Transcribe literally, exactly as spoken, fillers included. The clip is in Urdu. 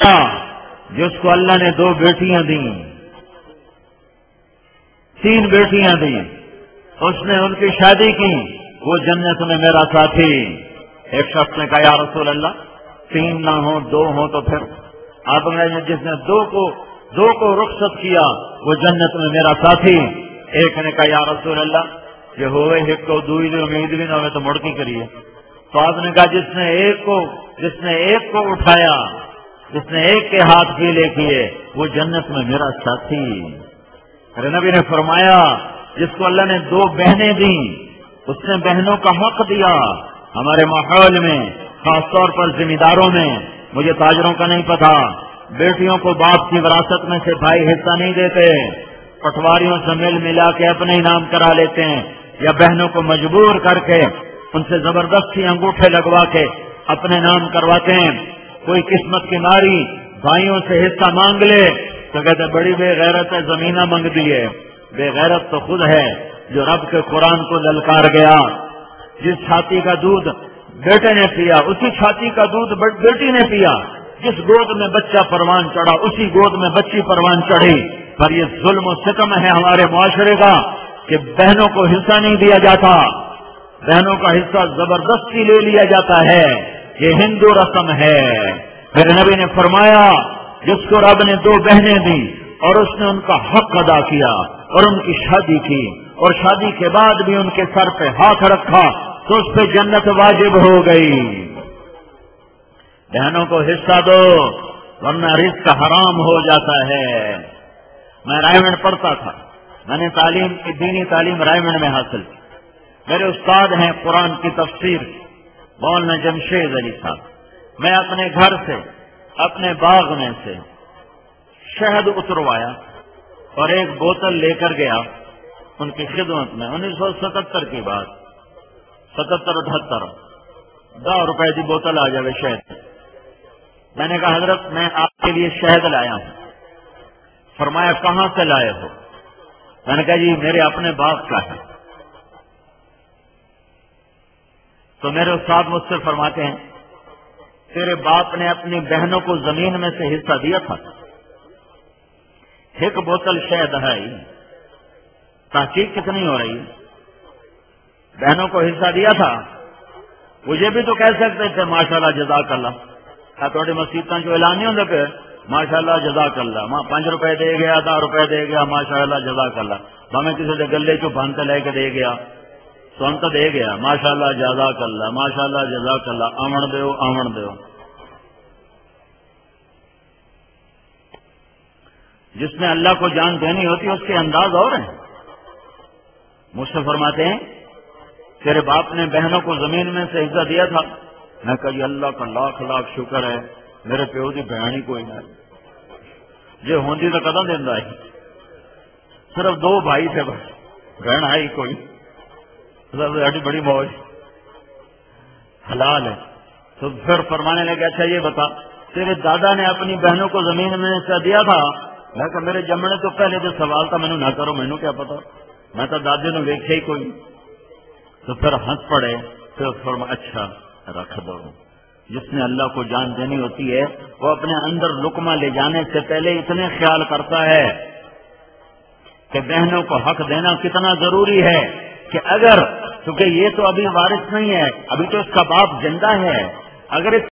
جس کو اللہ نے دو بیٹیاں دیں، تین بیٹیاں دیں، اس نے ان کی شادی کی، وہ جنت میں میرا ساتھی۔ ایک شخص نے کہا یا رسول اللہ تین نہ ہو دو ہو تو پھر؟ آپ نے جس نے دو کو دو کو رخصت کیا وہ جنت میں میرا ساتھی۔ ایک نے کہا یا رسول اللہ یہ ہوئے ایک کو دوئی دی امید بھی نہ ہوئے تو مڑکی کریے۔ تو آپ نے کہا جس نے ایک کو جس نے ایک کو اٹھایا، جس نے ایک کے ہاتھ گیلے کیے وہ جنت میں میرا ساتھی۔ ارے نبی نے فرمایا جس کو اللہ نے دو بہنیں دیں اس نے بہنوں کا حق دیا۔ ہمارے ماحول میں خاص طور پر ذمہ داروں میں، مجھے تاجروں کا نہیں پتا، بیٹیوں کو باپ کی وراثت میں سے بھائی حصہ نہیں دیتے، پٹواریوں سے مل ملا کے اپنے نام کرا لیتے ہیں، یا بہنوں کو مجبور کر کے ان سے زبردستی انگوٹھے لگوا کے اپنے نام کرواتے ہیں۔ کوئی قسمت کی ماری بھائیوں سے حصہ مانگ لے تو کہتے بڑی بے غیرت ہے، زمینہ مانگ دی ہے۔ بے غیرت تو خود ہے جو رب کے قرآن کو للکار گیا۔ جس چھاتی کا دودھ بیٹے نے پیا اسی چھاتی کا دودھ بیٹی نے پیا، جس گود میں بچہ پروان چڑھا اسی گود میں بچی پروان چڑھی۔ پر یہ ظلم و ستم ہے ہمارے معاشرے کا کہ بہنوں کو حصہ نہیں دیا جاتا، بہنوں کا حصہ زبردستی لے لیا جاتا ہے۔ یہ ہندو رسم ہے۔ میرے نبی نے فرمایا جس کو رب نے دو بہنیں دی اور اس نے ان کا حق ادا کیا اور ان کی شادی کی اور شادی کے بعد بھی ان کے سر پہ ہاتھ رکھا تو اس پہ جنت واجب ہو گئی۔ بہنوں کو حصہ دو ورنہ رزق حرام ہو جاتا ہے۔ میں رائمنڈ پڑھتا تھا، میں نے تعلیم کی دینی تعلیم رائمنڈ میں حاصل کی۔ میرے استاد ہیں قرآن کی تفسیر مولانا جمشید علی صاحب۔ میں اپنے گھر سے اپنے باغ میں سے شہد اتروایا اور ایک بوتل لے کر گیا ان کی خدمت میں، انیس سو ستہتر کی بات، ستہتر اٹھہتر، دو روپے کی بوتل آ جائے شہد۔ میں نے کہا حضرت میں آپ کے لیے شہد لایا ہوں۔ فرمایا کہاں سے لائے ہو؟ میں نے کہا جی میرے اپنے باغ کا ہے۔ تو میرے استاد مجھ سے فرماتے ہیں تیرے باپ نے اپنی بہنوں کو زمین میں سے حصہ دیا تھا؟ ایک بوتل شہد ہے، تحقیق کتنی ہو رہی ہے؟ بہنوں کو حصہ دیا تھا؟ مجھے بھی تو کہہ سکتے تھے ماشاءاللہ جزاک اللہ، تھوڑی مسیطاں جو اعلان نہیں ہوتے پہ ماشاءاللہ جزاک اللہ، ماں پانچ روپے دے گیا، دس روپے دے گیا، ماشاءاللہ جزاک اللہ، ہمیں کسی سے گلے چو بھانتے لے کے دے گیا تو ہم تو دے گیا ماشاءاللہ جزاک اللہ، ماشاءاللہ جزاک اللہ، آمن دیو آمن دیو۔ جس نے اللہ کو جان دینی ہوتی ہے اس کے انداز اور ہیں۔ مجھ سے فرماتے ہیں تیرے باپ نے بہنوں کو زمین میں سے حصہ دیا تھا؟ میں کہا جی اللہ کا لاکھ لاکھ شکر ہے میرے پیو کی بہن ہی کوئی نہ جی ہوندی تو کدوں دینا ہے، صرف دو بھائی تھے بس، بہن آئی کوئی، ساری بڑی موج حلال ہے۔ تو پھر فرمانے لگے اچھا یہ بتا تیرے دادا نے اپنی بہنوں کو زمین میں سے دیا تھا؟ میں کہا میرے جمنے تو پہلے جو سوال تھا مینوں نہ کرو، مینوں کیا پتا، میں تو دادے نے ویکھیا ہی کوئی۔ تو پھر ہنس پڑے، پھر فرمایا اچھا رکھ دو۔ جس نے اللہ کو جان دینی ہوتی ہے وہ اپنے اندر لقمہ لے جانے سے پہلے اتنے خیال کرتا ہے کہ بہنوں کو حق دینا کتنا ضروری ہے، کہ اگر چونکہ یہ تو ابھی وارث نہیں ہے، ابھی تو اس کا باپ زندہ ہے، اگر اس